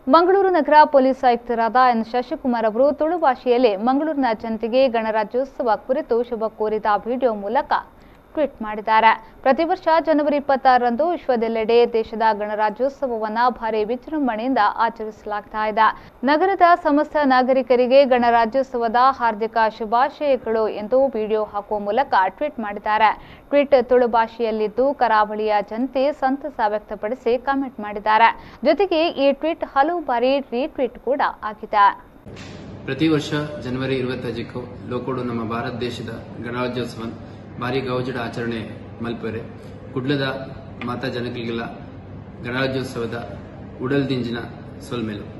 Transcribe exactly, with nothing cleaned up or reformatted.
ಮಂಗಳೂರು ನಗರ ಪೊಲೀಸ್ ಆಯುಕ್ತರಾದ ಎನ್ ಶಶಿಕುಮಾರ್ ಅವರು ತುಳು ಭಾಷೆಯಲ್ಲಿ ಮಂಗಳೂರಿನ ಜನತೆಗೆ ಗಣರಾಜ್ಯೋತ್ಸವ ಕುರಿತು ಶುಭ ಕೋರಿದ ವಿಡಿಯೋ ಮೂಲಕ ಟ್ವೀಟ್ ಮಾಡಿದ್ದಾರೆ. ಪ್ರತಿ ವರ್ಷ ಜನವರಿ ಇಪ್ಪತ್ತಾರರಂದು ವಿಶ್ವದೆಲ್ಲೆಡೆ ದೇಶದ ಗಣರಾಜ್ಯೋತ್ಸವವನ್ನು ಭಾರಿ ವಿಜೃಂಭಣೆಯಿಂದ ಆಚರಿಸಲಾಗ್ತಾ ಇದೆ. ನಗರದ ಸಮಸ್ತ ನಾಗರಿಕರಿಗೆ ಗಣರಾಜ್ಯೋತ್ಸವದ ಹಾರ್ದಿಕ ಶುಭಾಶಯಗಳು ಎಂದು ವಿಡಿಯೋ ಹಾಕುವ ಮೂಲಕ ಟ್ವೀಟ್ ಮಾಡಿದ್ದಾರೆ. ಟ್ವೀಟ್ ತುಳು ಭಾಷೆಯಲ್ಲಿದ್ದು ಕರಾವಳಿಯ ಜನತೆ ಸಂತಸ ವ್ಯಕ್ತಪಡಿಸಿ ಕಾಮೆಂಟ್ ಮಾಡಿದ್ದಾರೆ. ಜೊತೆಗೆ ಈ ಟ್ವೀಟ್ ಹಲವು ಬಾರಿ ರೀಟ್ವೀಟ್ ಕೂಡ ಆಗಿದೆ. ಪ್ರತಿ ವರ್ಷ ಜನವರಿ ಇರುವತ್ತೈದಕ್ಕೂ ಲೋಕೋಡು ನಮ್ಮ ಭಾರತ ದೇಶದ ಗಣರಾಜ್ಯೋತ್ಸವ ಭಾರಿ ಗೌಜಡ ಆಚರಣೆ ಮಲ್ಪರೆ ಕುಡ್ಲದ ಮಾತಾ ಜನಗಳಿಗೆಲ್ಲ ಗಣರಾಜ್ಯೋತ್ಸವದ ಉಡಲ್ದಿಂಜಿನ ಸೊಲ್ಮೆಲು.